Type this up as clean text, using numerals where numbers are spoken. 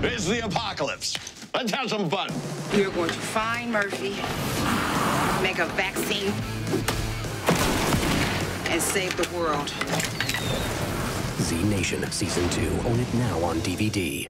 It's the apocalypse. Let's have some fun. You're going to find Murphy, make a vaccine, and save the world. Z Nation Season 2. Own it now on DVD.